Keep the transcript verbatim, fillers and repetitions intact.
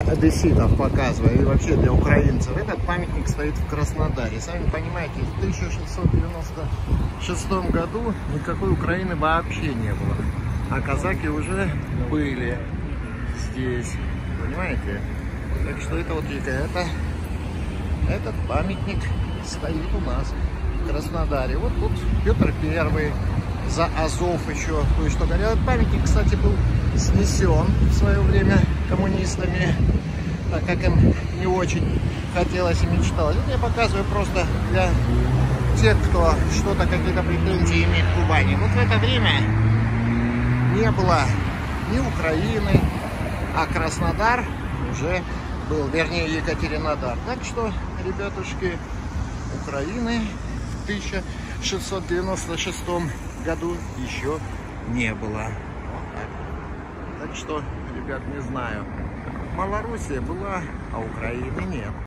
одесситов показываю, и вообще для украинцев. Этот памятник стоит в Краснодаре. Сами понимаете, в тысяча шестьсот девяносто шестом году никакой Украины вообще не было. А казаки уже были здесь. Понимаете? Так что это вот это, этот памятник стоит у нас в Краснодаре. Вот тут Петр Первый за Азов еще кое-что говорят. Памятник, кстати, был снесен в свое время коммунистами, так как им не очень хотелось и мечталось. Это я показываю просто для тех, кто что-то, какие-то претензии имеет к Кубани. Вот в это время не было ни Украины, а Краснодар уже был, вернее, Екатеринодар. Так что, ребятушки, Украины в тысяча шестьсот девяносто шестом году еще не было. Вот так. Так что, ребят, не знаю. Малороссия была, а Украины нет.